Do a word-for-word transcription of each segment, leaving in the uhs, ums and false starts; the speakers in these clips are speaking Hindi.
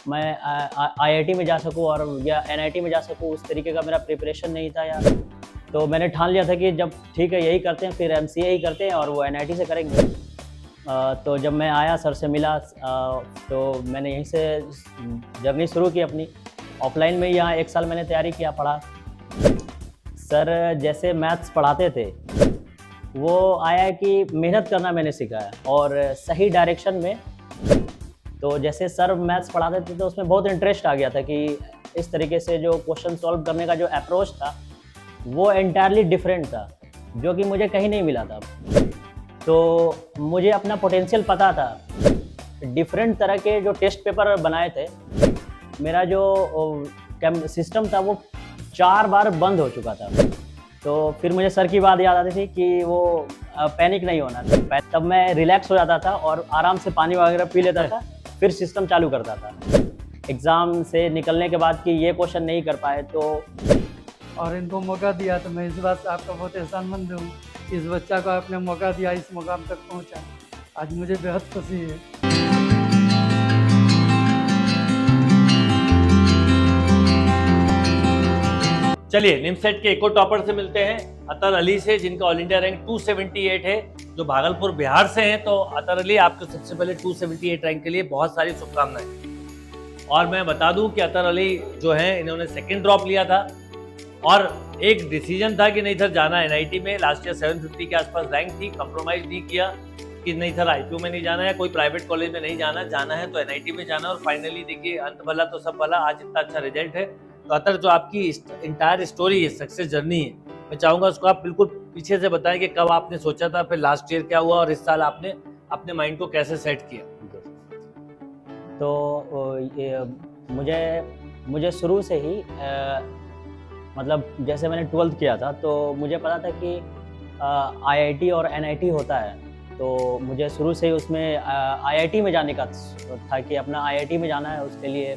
मैं आईआईटी में जा सकूं और या एनआईटी में जा सकूं, उस तरीके का मेरा प्रिपरेशन नहीं था यार। तो मैंने ठान लिया था कि जब ठीक है यही करते हैं, फिर एमसीए ही करते हैं और वो एनआईटी से करेंगे। आ, तो जब मैं आया, सर से मिला, आ, तो मैंने यहीं से जर्नी शुरू की अपनी। ऑफलाइन में यहाँ एक साल मैंने तैयारी किया, पढ़ा। सर जैसे मैथ्स पढ़ाते थे, वो आया कि मेहनत करना मैंने सीखा है और सही डायरेक्शन में। तो जैसे सर मैथ्स पढ़ाते थे तो उसमें बहुत इंटरेस्ट आ गया था कि इस तरीके से जो क्वेश्चन सॉल्व करने का जो अप्रोच था वो एंटायरली डिफरेंट था, जो कि मुझे कहीं नहीं मिला था। तो मुझे अपना पोटेंशियल पता था। डिफरेंट तरह के जो टेस्ट पेपर बनाए थे, मेरा जो सिस्टम था वो चार बार बंद हो चुका था। तो फिर मुझे सर की बात याद आती थी कि वो पैनिक नहीं होना था। तब मैं रिलैक्स हो जाता था और आराम से पानी वगैरह पी लेता था, फिर सिस्टम चालू करता था। एग्ज़ाम से निकलने के बाद कि ये क्वेश्चन नहीं कर पाए तो और इनको मौका दिया, तो मैं इस बात से आपका बहुत एहसानमंद हूँ। इस बच्चा को आपने मौका दिया, इस मुकाम तक पहुँचा, आज मुझे बेहद खुशी है। चलिए निमसेट के एक और टॉपर से मिलते हैं, अतर अली से, जिनका ऑल इंडिया रैंक दो सौ अठहत्तर है, जो भागलपुर बिहार से हैं। तो अतर अली, आपको सबसे पहले दो सौ अठहत्तर रैंक के लिए बहुत सारी शुभकामनाएं। और मैं बता दूं कि अतर अली जो हैं, इन्होंने सेकंड ड्रॉप लिया था और एक डिसीजन था कि नहीं सर जाना एनआईटी में। लास्ट ईयर सात सौ पचास के आसपास रैंक थी, कंप्रोमाइज नहीं किया कि नहीं सर आईपीयू में नहीं जाना है, कोई प्राइवेट कॉलेज में नहीं जाना, जाना है तो एनआईटी में जाना। और फाइनली देखिए, अंत भला तो सब भला, आज इतना अच्छा रिजल्ट है। तो अतर, जो आपकी इंटायर स्टोरी है, सक्सेस जर्नी है, मैं चाहूंगा उसको आप बिल्कुल पीछे से बताएं कि कब आपने सोचा था, फिर लास्ट ईयर क्या हुआ और इस साल आपने अपने माइंड को कैसे सेट किया। तो ये मुझे मुझे शुरू से ही आ, मतलब जैसे मैंने ट्वेल्थ किया था तो मुझे पता था कि आईआईटी और एनआईटी होता है। तो मुझे शुरू से ही उसमें आईआईटी में जाने का था कि अपना आईआईटी में जाना है। उसके लिए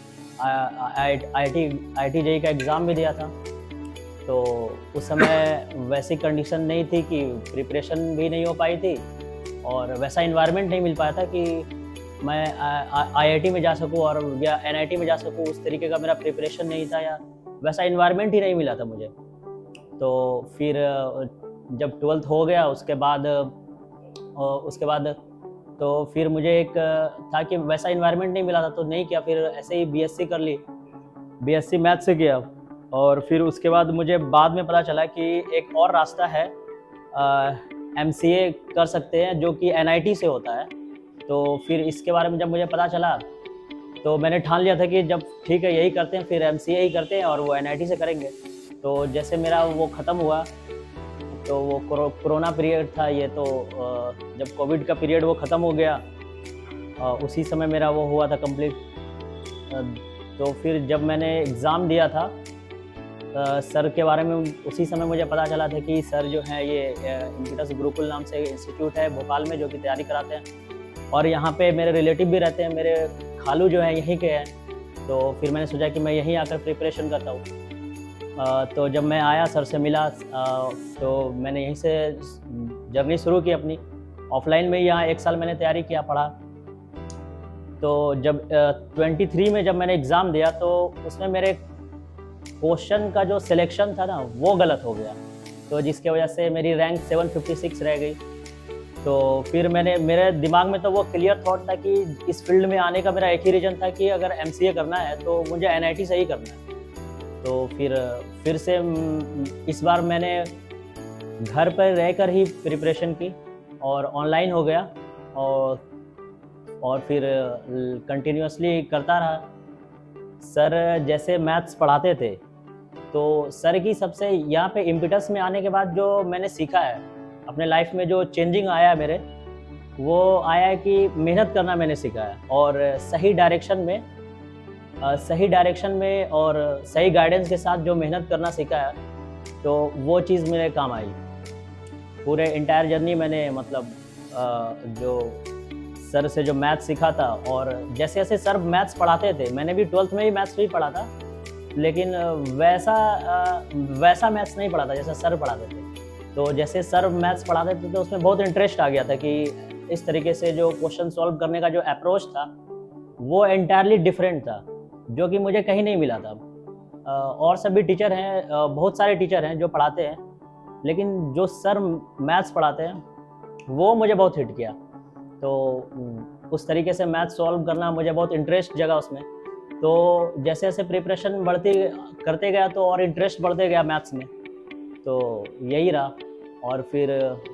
I I T I T JEE का एग्ज़ाम भी दिया था। तो उस समय वैसी कंडीशन नहीं थी कि प्रिपरेशन भी नहीं हो पाई थी और वैसा इन्वायरमेंट नहीं मिल पाया था कि मैं आईआईटी में जा सकूं और या एनआईटी में जा सकूं, उस तरीके का मेरा प्रिपरेशन नहीं था या वैसा इन्वायरमेंट ही नहीं मिला था मुझे। तो फिर जब ट्वेल्थ हो गया, उसके बाद उसके बाद तो फिर मुझे एक था कि वैसा इन्वायरमेंट नहीं मिला था, तो नहीं किया। फिर ऐसे ही बीएससी कर ली, बीएससी मैथ से किया। और फिर उसके बाद मुझे बाद में पता चला कि एक और रास्ता है, एमसीए कर सकते हैं, जो कि एनआईटी से होता है। तो फिर इसके बारे में जब मुझे पता चला तो मैंने ठान लिया था कि जब ठीक है यही करते हैं, फिर एमसीए ही करते हैं और वो एनआईटी से करेंगे। तो जैसे मेरा वो ख़त्म हुआ, तो वो कोरोना पीरियड था ये, तो जब कोविड का पीरियड वो ख़त्म हो गया, उसी समय मेरा वो हुआ था कंप्लीट। तो फिर जब मैंने एग्ज़ाम दिया था, सर के बारे में उसी समय मुझे पता चला था कि सर जो है ये इम्पिटस गुरुकुल नाम से इंस्टीट्यूट है भोपाल में, जो कि तैयारी कराते हैं। और यहाँ पे मेरे रिलेटिव भी रहते हैं, मेरे खालू जो है यहीं के हैं। तो फिर मैंने सोचा कि मैं यहीं आकर प्रिपरेशन करता हूँ। Uh, तो जब मैं आया, सर से मिला, uh, तो मैंने यहीं से जर्नी शुरू की अपनी। ऑफलाइन में यहाँ एक साल मैंने तैयारी किया, पढ़ा। तो जब तेईस uh, में जब मैंने एग्ज़ाम दिया तो उसमें मेरे क्वेश्चन का जो सिलेक्शन था ना वो गलत हो गया, तो जिसके वजह से मेरी रैंक सात सौ छप्पन रह गई। तो फिर मैंने मेरे दिमाग में तो वो क्लियर थॉट था कि इस फील्ड में आने का मेरा एक ही रीज़न था कि अगर एमसीए करना है तो मुझे एनआईटी से ही करना है। तो फिर फिर से इस बार मैंने घर पर रहकर ही प्रिपरेशन की और ऑनलाइन हो गया और और फिर कंटिन्यूअसली करता रहा। सर जैसे मैथ्स पढ़ाते थे, तो सर की सबसे यहाँ पे इम्पिटस में आने के बाद जो मैंने सीखा है अपने लाइफ में, जो चेंजिंग आया है मेरे, वो आया है कि मेहनत करना मैंने सीखा है और सही डायरेक्शन में Uh, सही डायरेक्शन में और सही गाइडेंस के साथ जो मेहनत करना सीखा है, तो वो चीज़ मेरे काम आई। पूरे इंटायर जर्नी मैंने मतलब uh, जो सर से जो मैथ्स सीखा था, और जैसे जैसे सर मैथ्स पढ़ाते थे, मैंने भी ट्वेल्थ में भी मैथ्स भी पढ़ा था, लेकिन वैसा uh, वैसा मैथ्स नहीं पढ़ा था जैसा सर पढ़ाते थे। तो जैसे सर मैथ्स पढ़ाते थे तो उसमें बहुत इंटरेस्ट आ गया था कि इस तरीके से जो क्वेश्चन सॉल्व करने का जो अप्रोच था वो एंटायरली डिफरेंट था, जो कि मुझे कहीं नहीं मिला था। अ, और सभी टीचर हैं, अ, बहुत सारे टीचर हैं जो पढ़ाते हैं, लेकिन जो सर मैथ्स पढ़ाते हैं वो मुझे बहुत हिट किया। तो उस तरीके से मैथ सॉल्व करना मुझे बहुत इंटरेस्ट जगा उसमें। तो जैसे जैसे प्रिपरेशन बढ़ती करते गया तो और इंटरेस्ट बढ़ते गया मैथ्स में, तो यही रहा। और फिर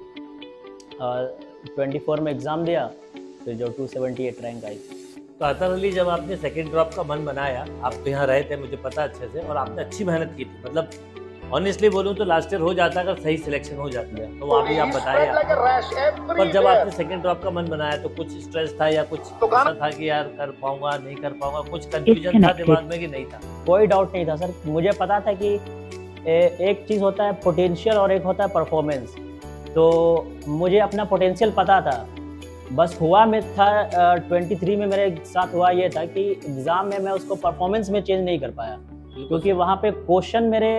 ट्वेंटी फोर में एग्ज़ाम दिया, फिर जो टू सेवेंटी एट रैंक आई। तो अतर अली, जब आपने सेकेंड ड्रॉप का मन बनाया, आप तो यहाँ रहे थे मुझे पता अच्छे से, और आपने अच्छी मेहनत की थी, मतलब ऑनेस्टली बोलूँ तो लास्ट ईयर हो जाता अगर सही सिलेक्शन हो जाती है, तो वो अभी आप बताए आप। पर जब आपने सेकंड ड्रॉप का मन बनाया तो कुछ स्ट्रेस था या कुछ ऐसा था कि यार कर पाऊंगा नहीं कर पाऊंगा, कुछ कंफ्यूजन था दिमाग में कि नहीं था? कोई डाउट नहीं था सर, मुझे पता था कि ए, एक चीज़ होता है पोटेंशियल और एक होता है परफॉर्मेंस। तो मुझे अपना पोटेंशियल पता था, बस हुआ में था ट्वेंटी थ्री में मेरे साथ हुआ ये था कि एग्ज़ाम में मैं उसको परफॉर्मेंस में चेंज नहीं कर पाया, क्योंकि वहाँ पे क्वेश्चन मेरे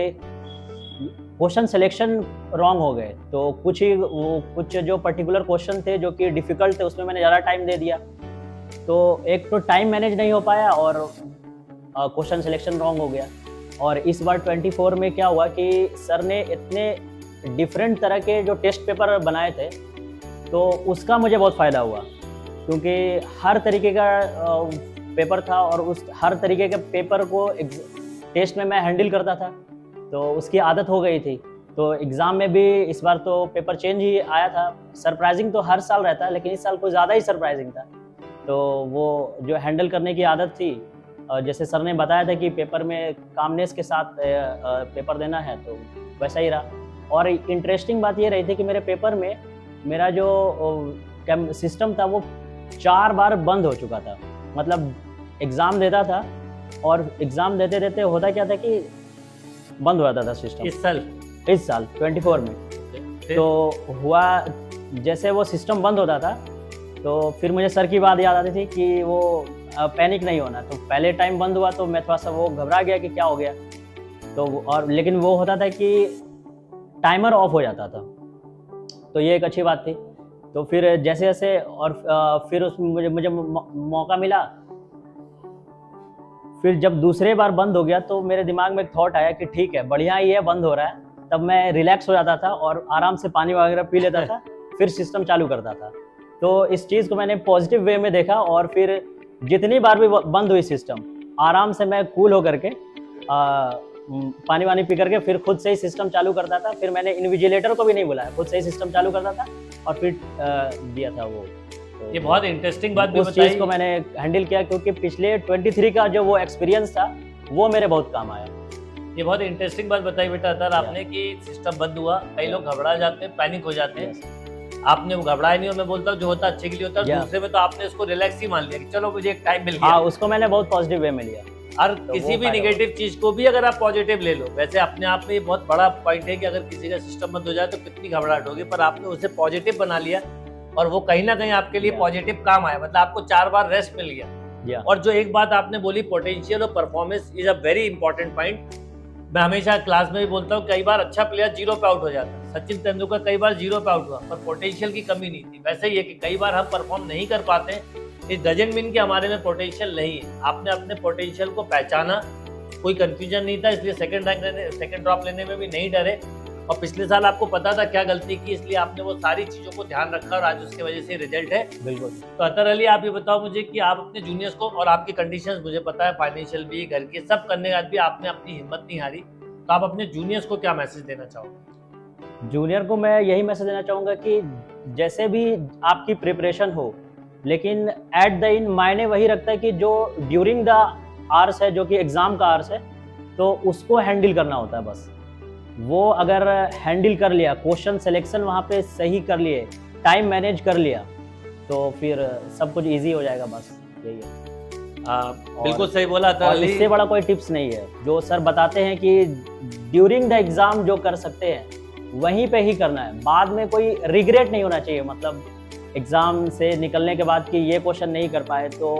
क्वेश्चन सिलेक्शन रॉन्ग हो गए। तो कुछ ही वो कुछ जो पर्टिकुलर क्वेश्चन थे जो कि डिफ़िकल्ट थे उसमें मैंने ज़्यादा टाइम दे दिया, तो एक तो टाइम मैनेज नहीं हो पाया और क्वेश्चन सिलेक्शन रॉन्ग हो गया। और इस बार ट्वेंटी फोर में क्या हुआ कि सर ने इतने डिफरेंट तरह के जो टेस्ट पेपर बनाए थे, तो उसका मुझे बहुत फ़ायदा हुआ, क्योंकि हर तरीके का पेपर था और उस हर तरीके के पेपर को टेस्ट में मैं हैंडल करता था, तो उसकी आदत हो गई थी। तो एग्ज़ाम में भी इस बार तो पेपर चेंज ही आया था। सरप्राइजिंग तो हर साल रहता है, लेकिन इस साल कुछ ज़्यादा ही सरप्राइजिंग था। तो वो जो हैंडल करने की आदत थी, जैसे सर ने बताया था कि पेपर में कामनेस के साथ पेपर देना है, तो वैसा ही रहा। और इंटरेस्टिंग बात ये रही थी कि मेरे पेपर में मेरा जो सिस्टम था वो चार बार बंद हो चुका था। मतलब एग्ज़ाम देता था और एग्ज़ाम देते देते होता क्या था कि बंद हो जाता था सिस्टम। इस साल इस साल ट्वेंटी फोर में तो हुआ, जैसे वो सिस्टम बंद होता था तो फिर मुझे सर की बात याद आती थी कि वो पैनिक नहीं होना। तो पहले टाइम बंद हुआ तो मैं थोड़ा सा वो घबरा गया कि क्या हो गया, तो और लेकिन वो होता था कि टाइमर ऑफ हो जाता था, तो ये एक अच्छी बात थी। तो फिर जैसे जैसे और फिर उसमें मुझे मुझे मौका मिला, फिर जब दूसरे बार बंद हो गया तो मेरे दिमाग में एक थॉट आया कि ठीक है बढ़िया ही है, बंद हो रहा है। तब मैं रिलैक्स हो जाता था और आराम से पानी वगैरह पी लेता था, फिर सिस्टम चालू करता था। तो इस चीज़ को मैंने पॉजिटिव वे में देखा और फिर जितनी बार भी बंद हुई सिस्टम, आराम से मैं कूल होकर के आ, पानी वानी पी करके फिर खुद से ही सिस्टम चालू करता था। फिर मैंने इन्विजिलेटर को भी नहीं बुलाया, खुद से ही सिस्टम चालू करता था और फिर दिया था वो। ये बहुत इंटरेस्टिंग बात भी उस बताई। चीज़ को मैंने हैंडल किया क्योंकि पिछले ट्वेंटी थ्री का जो वो एक्सपीरियंस था वो मेरे बहुत काम आया। ये बहुत इंटरेस्टिंग बात बताई बेटा अतर आपने कि सिस्टम बंद हुआ, कई लोग घबरा जाते हैं, पैनिक हो जाते हैं। आपने वो घबराया नहीं, और मैं बोलता हूँ जो होता अच्छे के लिए होता है। दूसरे में तो आपने इसको रिलैक्स ही मान लिया कि चलो मुझे एक टाइम मिल गया। हाँ, उसको मैंने बहुत पॉजिटिव वे में लिया। और तो किसी भी नेगेटिव चीज को भी अगर आप पॉजिटिव ले लो, वैसे अपने आप में ये बहुत बड़ा पॉइंट है कि अगर किसी का सिस्टम बंद हो जाए तो कितनी घबराहट होगी, पर आपने उसे पॉजिटिव बना लिया और वो कहीं ना कहीं आपके लिए पॉजिटिव काम आया, मतलब आपको चार बार रेस्ट मिल गया। और जो एक बात आपने बोली, पोटेंशियल और performance is a very important point. मैं हमेशा क्लास में भी बोलता हूँ, कई बार अच्छा प्लेयर जीरो पे आउट हो जाता है। सचिन तेंदुलकर कई बार जीरो पे आउट हुआ, पर पोटेंशियल की कमी नहीं थी। वैसे ही है कि कई बार हम परफॉर्म नहीं कर पाते, इट डजंट मीन कि हमारे में पोटेंशियल नहीं है। आपने अपने पोटेंशियल को पहचाना, कोई कंफ्यूजन नहीं था, इसलिए सेकंड रैंक लेने सेकंड ड्रॉप लेने में भी नहीं डरे। और पिछले साल आपको पता था क्या गलती की, इसलिए आपने वो सारी चीज़ों को ध्यान रखा और आज उसके वजह से रिजल्ट है। बिल्कुल। तो अतर अली, आप ये बताओ मुझे कि आप अपने जूनियर्स को, और आपकी कंडीशंस मुझे पता है फाइनेंशियल भी, घर की सब करने के बाद भी आपने अपनी हिम्मत नहीं हारी, तो आप अपने जूनियर्स को क्या मैसेज देना चाहोगे? जूनियर को मैं यही मैसेज देना चाहूँगा कि जैसे भी आपकी प्रिपरेशन हो, लेकिन एट द इन मायने वही रखता है कि जो ड्यूरिंग द आवर्स है, जो कि एग्ज़ाम का आवर्स है, तो उसको हैंडल करना होता है। बस वो अगर हैंडल कर लिया, क्वेश्चन सिलेक्शन वहाँ पे सही कर लिए, टाइम मैनेज कर लिया, तो फिर सब कुछ इजी हो जाएगा। बस यही है। आ, बिल्कुल सही बोला था। इससे बड़ा कोई टिप्स नहीं है। जो सर बताते हैं कि ड्यूरिंग द एग्ज़ाम जो कर सकते हैं वहीं पे ही करना है, बाद में कोई रिग्रेट नहीं होना चाहिए। मतलब एग्ज़ाम से निकलने के बाद कि ये क्वेश्चन नहीं कर पाए, तो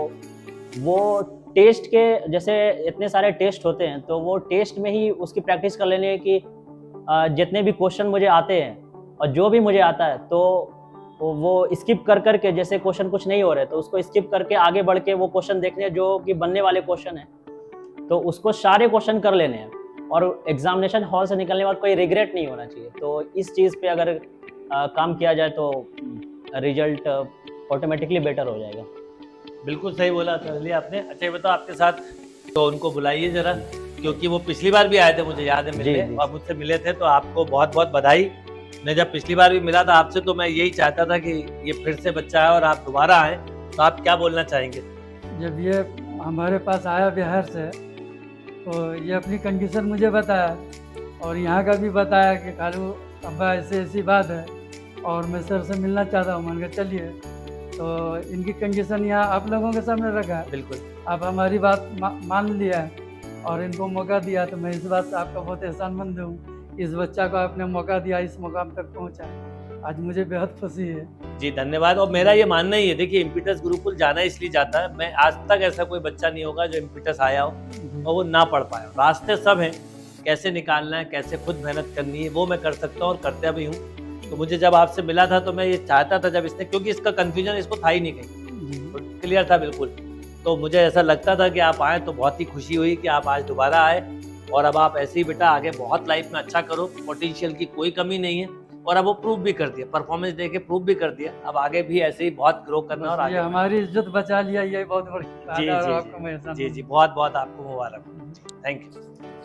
वो टेस्ट के जैसे इतने सारे टेस्ट होते हैं, तो वो टेस्ट में ही उसकी प्रैक्टिस कर लेनी है कि जितने भी क्वेश्चन मुझे आते हैं और जो भी मुझे आता है, तो वो वो स्किप कर करके, जैसे क्वेश्चन कुछ नहीं हो रहे तो उसको स्किप करके आगे बढ़ के वो क्वेश्चन देखने हैं जो कि बनने वाले क्वेश्चन है, तो उसको सारे क्वेश्चन कर लेने हैं और एग्जामिनेशन हॉल से निकलने के बाद कोई रिग्रेट नहीं होना चाहिए। तो इस चीज़ पे अगर आ, काम किया जाए तो रिजल्ट ऑटोमेटिकली बेटर हो जाएगा। बिल्कुल सही बोला चलिए आपने। अच्छा ये बताओ आपके साथ तो उनको बुलाइए जरा, क्योंकि वो पिछली बार भी आए थे, मुझे याद है मिलने, और मुझसे मिले थे, तो आपको बहुत बहुत बधाई। मैं जब पिछली बार भी मिला था आपसे तो मैं यही चाहता था कि ये फिर से बच्चा है और आप दोबारा आए, तो आप क्या बोलना चाहेंगे? जब ये हमारे पास आया बिहार से तो ये अपनी कंडीशन मुझे बताया और यहाँ का भी बताया कि खालू अब्बा ऐसे ऐसी बात है और मैं सर से मिलना चाहता हूँ। मान के चलिए, तो इनकी कंडीशन यहाँ आप लोगों के सामने रखा है। बिल्कुल, आप हमारी बात मा, मान लिया है और इनको मौका दिया, तो मैं इस बात से आपका बहुत एहसानमंद हूँ। इस बच्चा को आपने मौका दिया, इस मुकाम तक पहुँचा, आज मुझे बेहद खुशी है। जी धन्यवाद। और मेरा ये मानना ही है, देखिए इम्पीटस गुरुकुल जाना इसलिए जाता है, मैं आज तक ऐसा कोई बच्चा नहीं होगा जो इम्पीटस आया हो और वो ना पढ़ पाया। रास्ते सब हैं, कैसे निकालना है, कैसे खुद मेहनत करनी है, वो मैं कर सकता हूँ और करता भी हूँ। तो मुझे जब आपसे मिला था तो मैं ये चाहता था, जब इसने, क्योंकि इसका कन्फ्यूजन इसको था ही नहीं कहीं, तो क्लियर था बिल्कुल, तो मुझे ऐसा लगता था कि आप आए तो बहुत ही खुशी हुई कि आप आज दोबारा आए। और अब आप ऐसे ही बेटा आगे बहुत लाइफ में अच्छा करो, पोटेंशियल की कोई कमी नहीं है, और अब वो प्रूव भी कर दिया, परफॉर्मेंस देके प्रूव भी कर दिया। अब आगे भी ऐसे ही बहुत ग्रो करना और आगे हमारी इज्जत बचा लिया, ये बहुत बड़ी बात जी है और जी आपको मैं जी जी बहुत बहुत आपको मुबारक। Thank you.